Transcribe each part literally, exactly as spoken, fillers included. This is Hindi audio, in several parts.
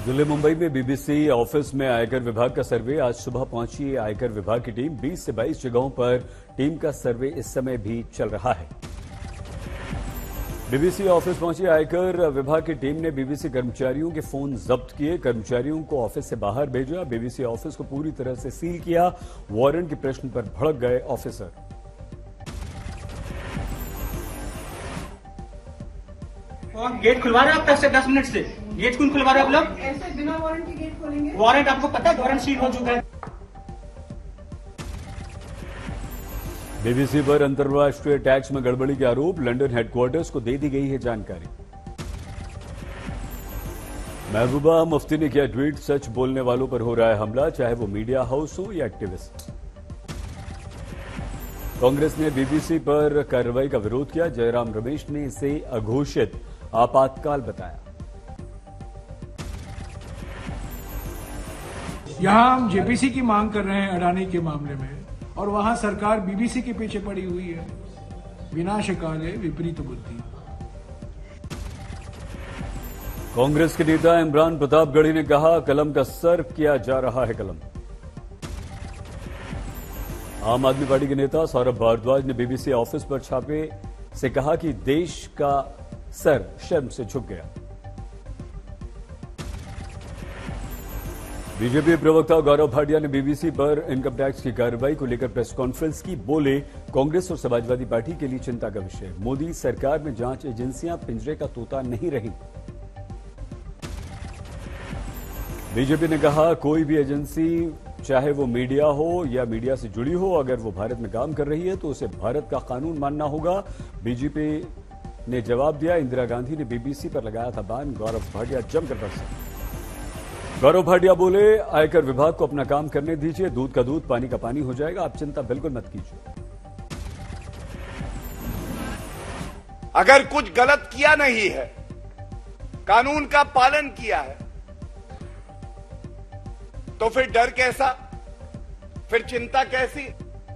दिल्ली मुंबई में बीबीसी ऑफिस में आयकर विभाग का सर्वे। आज सुबह पहुंची आयकर विभाग की टीम। बीस से बाईस जगहों पर टीम का सर्वे इस समय भी चल रहा है। बीबीसी ऑफिस पहुंची आयकर विभाग की टीम ने बीबीसी कर्मचारियों के फोन जब्त किए, कर्मचारियों को ऑफिस से बाहर भेजा, बीबीसी ऑफिस को पूरी तरह से सील किया। वारंट के प्रश्न पर भड़क गए ऑफिसर। गेट खुलवा रहे हैं आप दस से दस मिनट से। गेट कौन खुलवा रहे हैं आप लोग? ऐसे बिना वारंट के गेट खोलेंगे? वारंट आपको पता है, वारंट सील हो चुका है। बीबीसी पर अंतर्राष्ट्रीय टैक्स में गड़बड़ी के आरोप। लंदन हेडक्वार्टर्स को दे दी गई है जानकारी। महबूबा मुफ्ती ने किया ट्वीट, सच बोलने वालों पर हो रहा है हमला, चाहे वो मीडिया हाउस हो या एक्टिविस्ट। कांग्रेस ने बीबीसी पर कार्रवाई का विरोध किया। जयराम रमेश ने इसे अघोषित आपातकाल बताया। यहां हम जेपीसी की मांग कर रहे हैं अडानी के मामले में, और वहां सरकार बीबीसी के पीछे पड़ी हुई है। विनाशकाले विपरीत बुद्धि। कांग्रेस के नेता इमरान प्रतापगढ़ी ने कहा, कलम का सर किया जा रहा है कलम। आम आदमी पार्टी के नेता सौरभ भारद्वाज ने बीबीसी ऑफिस पर छापे से कहा कि देश का सर शर्म से झुक गया। बीजेपी प्रवक्ता गौरव भाटिया ने बीबीसी पर इनकम टैक्स की कार्रवाई को लेकर प्रेस कॉन्फ्रेंस की। बोले, कांग्रेस और समाजवादी पार्टी के लिए चिंता का विषय। मोदी सरकार में जांच एजेंसियां पिंजरे का तोता नहीं रही। बीजेपी ने कहा, कोई भी एजेंसी, चाहे वो मीडिया हो या मीडिया से जुड़ी हो, अगर वो भारत में काम कर रही है तो उसे भारत का कानून मानना होगा। बीजेपी ने जवाब दिया, इंदिरा गांधी ने बीबीसी पर लगाया था बैन। गौरव भाटिया जमकर बरसे। गौरव भाटिया बोले, आयकर विभाग को अपना काम करने दीजिए, दूध का दूध पानी का पानी हो जाएगा, आप चिंता बिल्कुल मत कीजिए। अगर कुछ गलत किया नहीं है, कानून का पालन किया है, तो फिर डर कैसा, फिर चिंता कैसी?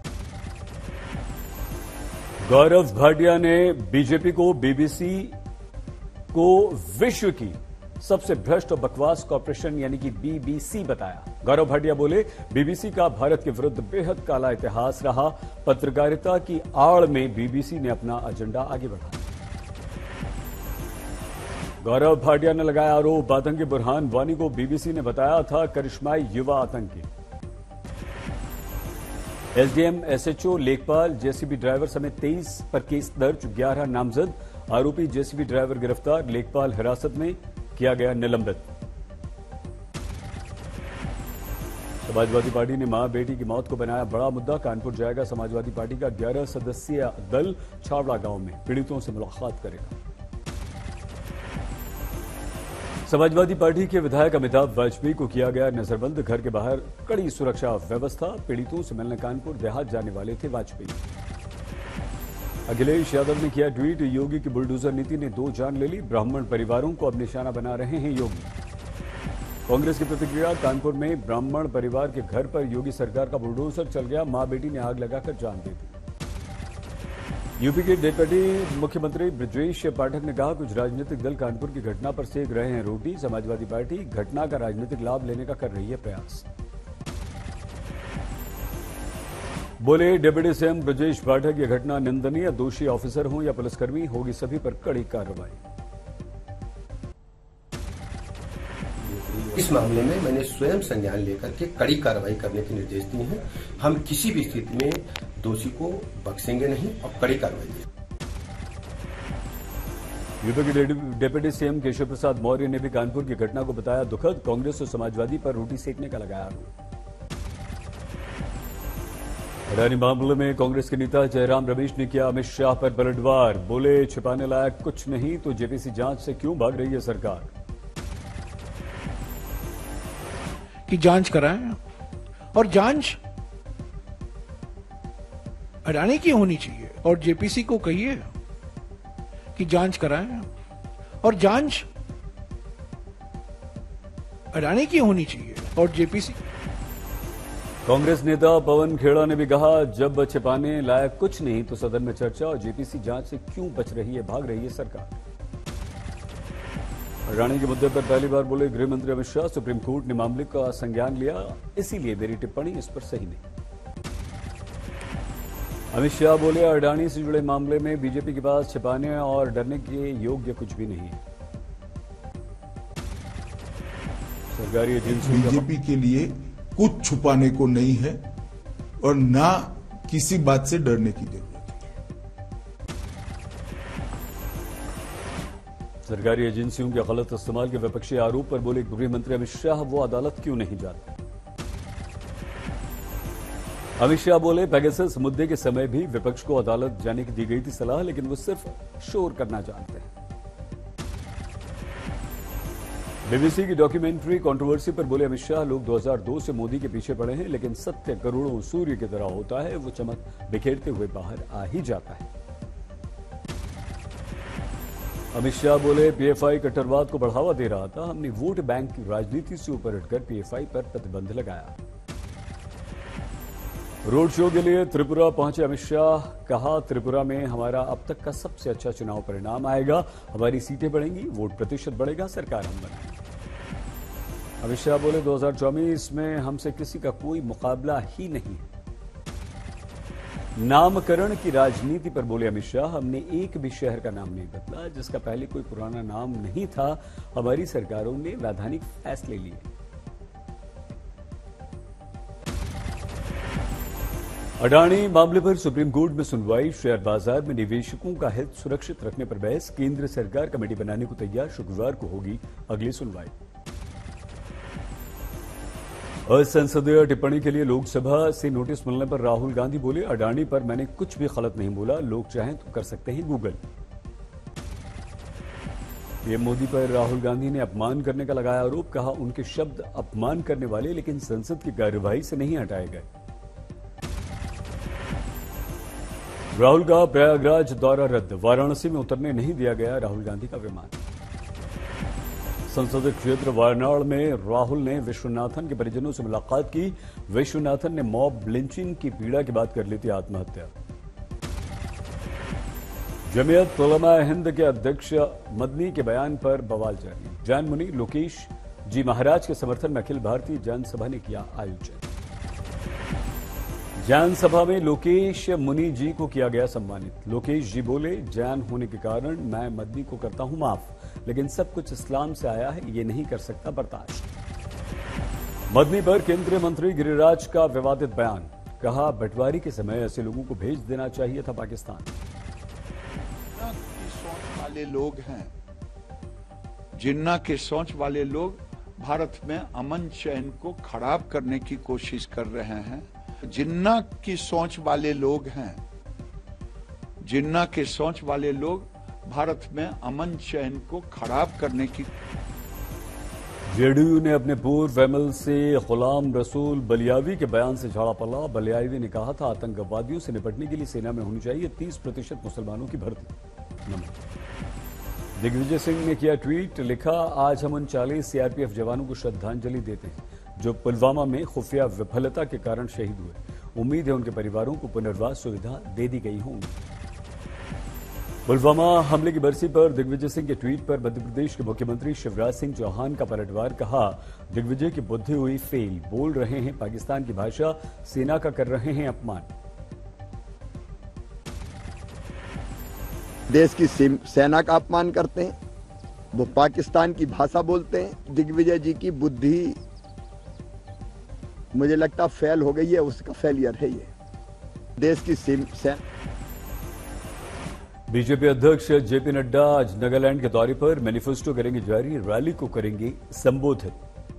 गौरव भाटिया ने बीजेपी को बीबीसी को विश्व की सबसे भ्रष्ट और बकवास कॉर्पोरेशन यानी कि बीबीसी बताया। गौरव भाटिया बोले, बीबीसी का भारत के विरुद्ध बेहद काला इतिहास रहा। पत्रकारिता की आड़ में बीबीसी ने अपना एजेंडा आगे बढ़ाया। गौरव भाटिया ने लगाया आरोप, आतंकी बुरहान वानी को बीबीसी ने बताया था करिश्माई युवा आतंकी। एसडीएम, एसएचओ, लेखपाल, जेसीबी ड्राइवर समेत तेईस पर केस दर्ज, ग्यारह नामजद। आरोपी जेसीबी ड्राइवर गिरफ्तार, लेखपाल हिरासत में, किया गया निलंबित। समाजवादी पार्टी ने मां बेटी की मौत को बनाया बड़ा मुद्दा। कानपुर जाएगा समाजवादी पार्टी का ग्यारह सदस्यीय दल। छावड़ा गांव में पीड़ितों से मुलाकात करेगा। समाजवादी पार्टी के विधायक अमिताभ वाजपेयी को किया गया नजरबंद। घर के बाहर कड़ी सुरक्षा व्यवस्था। पीड़ितों से मिलने कानपुर देहात जाने वाले थे वाजपेयी। अखिलेश यादव ने किया ट्वीट, योगी की बुलडोजर नीति ने दो जान ले ली, ब्राह्मण परिवारों को अब निशाना बना रहे हैं योगी। कांग्रेस की प्रतिक्रिया, कानपुर में ब्राह्मण परिवार के घर पर योगी सरकार का बुलडोजर चल गया, मां बेटी ने आग लगाकर जान दे दी। यूपी के डिप्टी मुख्यमंत्री ब्रजेश पाठक ने कहा, कुछ राजनीतिक दल कानपुर की घटना पर सेक रहे हैं रोटी। समाजवादी पार्टी घटना का राजनीतिक लाभ लेने का कर रही है प्रयास। बोले, डिप्टी सीएम ब्रजेश पाठक, यह घटना निंदनीय। दोषी ऑफिसर हों या पुलिसकर्मी, होगी सभी पर कड़ी कार्रवाई। इस मामले में मैंने स्वयं संज्ञान लेकर के कड़ी कार्रवाई करने के निर्देश दिए हैं। हम किसी भी स्थिति में दोषी को बख्शेंगे नहीं और कड़ी कार्रवाई करेंगे। यूपी के डिप्टी सीएम केशव प्रसाद मौर्य ने भी कानपुर की घटना को बताया दुखद। कांग्रेस और समाजवादी पर रोटी सेकने का लगाया आरोप। अडानी मामले में कांग्रेस के नेता जयराम रमेश ने किया अमित शाह पर पलटवार। बोले, छिपाने लायक कुछ नहीं तो जेपीसी जांच से क्यों भाग रही है सरकार? कि जांच कराएं, और जांच अडानी की होनी चाहिए, और जेपीसी को कहिए कि जांच कराएं, और जांच अडानी की होनी चाहिए, और जेपीसी। कांग्रेस नेता पवन खेड़ा ने भी कहा, जब छिपाने लायक कुछ नहीं तो सदन में चर्चा, और जेपीसी जांच से क्यों बच रही है, भाग रही है सरकार। अडानी के मुद्दे पर पहली बार बोले गृह मंत्री अमित शाह, सुप्रीम कोर्ट ने मामले का संज्ञान लिया, इसीलिए मेरी टिप्पणी इस पर सही नहीं। अमित शाह बोले अडानी से जुड़े मामले में बीजेपी के पास छिपाने और डरने के योग्य कुछ भी नहीं है। सरकारी एजेंसियों का बीजेपी के लिए कुछ छुपाने को नहीं है और ना किसी बात से डरने की जरूरत है। सरकारी एजेंसियों के गलत इस्तेमाल के विपक्षी आरोप पर बोले गृह मंत्री अमित शाह, वो अदालत क्यों नहीं जाते। अमित शाह बोले पेगासस मुद्दे के समय भी विपक्ष को अदालत जाने की दी गई थी सलाह, लेकिन वो सिर्फ शोर करना जानते हैं। बीबीसी की डॉक्यूमेंट्री कंट्रोवर्सी पर बोले अमित शाह, लोग दो हज़ार दो से मोदी के पीछे पड़े हैं, लेकिन सत्य करोड़ों सूर्य की तरह होता है, वो चमक बिखेरते हुए बाहर आ ही जाता है। अमित शाह बोले पीएफआई कट्टरवाद को बढ़ावा दे रहा था, हमने वोट बैंक की राजनीति से ऊपर उठकर पीएफआई पर प्रतिबंध लगाया। रोड शो के लिए त्रिपुरा पहुंचे अमित शाह, कहा त्रिपुरा में हमारा अब तक का सबसे अच्छा चुनाव परिणाम आएगा, हमारी सीटें बढ़ेंगी, वोट प्रतिशत बढ़ेगा, सरकार हम बनाएंगे। अमित शाह बोले दो हज़ार चौबीस में हमसे किसी का कोई मुकाबला ही नहीं है। नामकरण की राजनीति पर बोले अमित शाह, हमने एक भी शहर का नाम नहीं बदला, जिसका पहले कोई पुराना नाम नहीं था, हमारी सरकारों ने वैधानिक फैसले लिए। अडानी मामले पर सुप्रीम कोर्ट में सुनवाई, शेयर बाजार में निवेशकों का हित सुरक्षित रखने पर बहस, केंद्र सरकार कमेटी बनाने को तैयार, शुक्रवार को होगी अगली सुनवाई। असंसदीय टिप्पणी के लिए लोकसभा से नोटिस मिलने पर राहुल गांधी बोले अडानी पर मैंने कुछ भी गलत नहीं बोला, लोग चाहें तो कर सकते हैं गूगल। पीएम मोदी पर राहुल गांधी ने अपमान करने का लगाया आरोप, कहा उनके शब्द अपमान करने वाले लेकिन संसद की कार्यवाही से नहीं हटाए गए। राहुल का प्रयागराज दौरा रद्द, वाराणसी में उतरने नहीं दिया गया राहुल गांधी का विमान। संसदीय क्षेत्र वायनाड में राहुल ने विश्वनाथन के परिजनों से मुलाकात की, विश्वनाथन ने मॉब लिंचिंग की पीड़ा की बात कर ली थी आत्महत्या। जमीयत उलमा हिंद के अध्यक्ष मदनी के बयान पर बवाल जारी, जैन मुनि लोकेश जी महाराज के समर्थन में अखिल भारतीय जैन सभा ने किया आयोजन। जैन सभा में लोकेश मुनि जी को किया गया सम्मानित, लोकेश जी बोले जैन होने के कारण मैं मदनी को करता हूं माफ, लेकिन सब कुछ इस्लाम से आया है, ये नहीं कर सकता बर्दाश्त। मदनी पर केंद्रीय मंत्री गिरिराज का विवादित बयान, कहा बंटवारे के समय ऐसे लोगों को भेज देना चाहिए था पाकिस्तान। की सोच वाले लोग हैं, जिन्ना के सोच वाले लोग भारत में अमन चैन को खराब करने की कोशिश कर रहे हैं। जिन्ना की सोच वाले लोग हैं, जिन्ना के सोच वाले लोग भारत में अमन चैन को खराब करने की। जेडीयू ने अपने पूर्व एमएल से गुलाम रसूल बलियावी के बयान से झाड़ा पला। बलियावी ने कहा था आतंकवादियों से निपटने के लिए सेना में होनी चाहिए तीस प्रतिशत मुसलमानों की भर्ती। दिग्विजय सिंह ने किया ट्वीट, लिखा आज हम उनचालीस सीआरपीएफ जवानों को श्रद्धांजलि देते हैं जो पुलवामा में खुफिया विफलता के कारण शहीद हुए। उम्मीद है उनके परिवारों को पुनर्वास सुविधा दे दी गई होंगी। पुलवामा हमले की बरसी पर दिग्विजय सिंह के ट्वीट पर मध्य प्रदेश के मुख्यमंत्री शिवराज सिंह चौहान का पलटवार, कहा दिग्विजय की बुद्धि हुई फेल, बोल रहे हैं पाकिस्तान की भाषा, सेना का कर रहे हैं अपमान। देश की सेना का अपमान करते हैं, वो पाकिस्तान की भाषा बोलते हैं। दिग्विजय जी की बुद्धि मुझे लगता फेल हो गई है, उसका फेलियर है ये। देश की सेना। बीजेपी अध्यक्ष जेपी नड्डा आज नागालैंड के दौरे पर, मैनिफेस्टो करेंगे जारी, रैली को करेंगे संबोधित।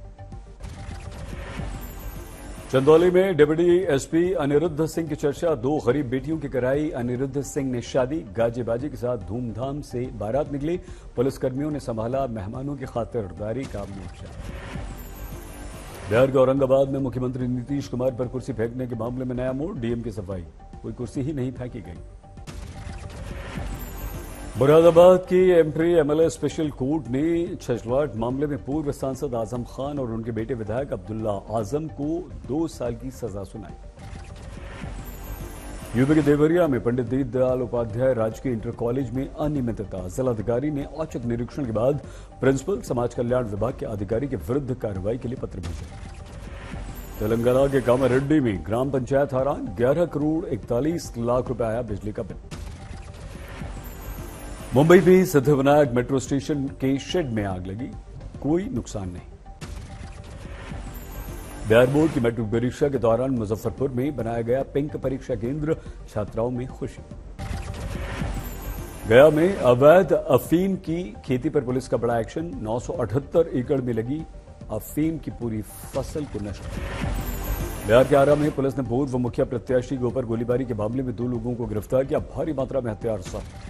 चंदौली में डिप्टी एसपी अनिरुद्ध सिंह की चर्चा, दो गरीब बेटियों की कराई अनिरुद्ध सिंह ने शादी, गाजे बाजे के साथ धूमधाम से बारात निकली, पुलिसकर्मियों ने संभाला मेहमानों की खातिरदारी का मोर्चा। बिहार के औरंगाबाद में मुख्यमंत्री नीतीश कुमार पर कुर्सी फेंकने के मामले में नया मोड़, डीएम की सफाई, कोई कुर्सी ही नहीं फेंकी गई। मुरादाबाद की एमपी एमएलए स्पेशल कोर्ट ने छछलाट मामले में पूर्व सांसद आजम खान और उनके बेटे विधायक अब्दुल्ला आजम को दो साल की सजा सुनाई। यूपी के देवरिया में पंडित दीनदयाल उपाध्याय राजकीय इंटर कॉलेज में अनियमितता, जिलाधिकारी ने औचक निरीक्षण के बाद प्रिंसिपल समाज कल्याण विभाग के अधिकारी के विरुद्ध कार्रवाई के लिए पत्र भेजा। तेलंगाना के कामारेड्डी में ग्राम पंचायत हैरान, ग्यारह करोड़ इकतालीस लाख रुपए आया बिजली का बिल। मुंबई में सिद्धिविनायक मेट्रो स्टेशन के शेड में आग लगी, कोई नुकसान नहीं। बिहार बोर्ड की मैट्रिक परीक्षा के दौरान मुजफ्फरपुर में बनाया गया पिंक परीक्षा केंद्र, छात्राओं में खुशी। गया में अवैध अफीम की खेती पर पुलिस का बड़ा एक्शन, नौ सौ अठहत्तर एकड़ में लगी अफीम की पूरी फसल को नष्ट। बिहार के आरा में पुलिस ने पूर्व मुखिया प्रत्याशी के ऊपर गोलीबारी के मामले में दो लोगों को गिरफ्तार किया, भारी मात्रा में हथियार जब्त।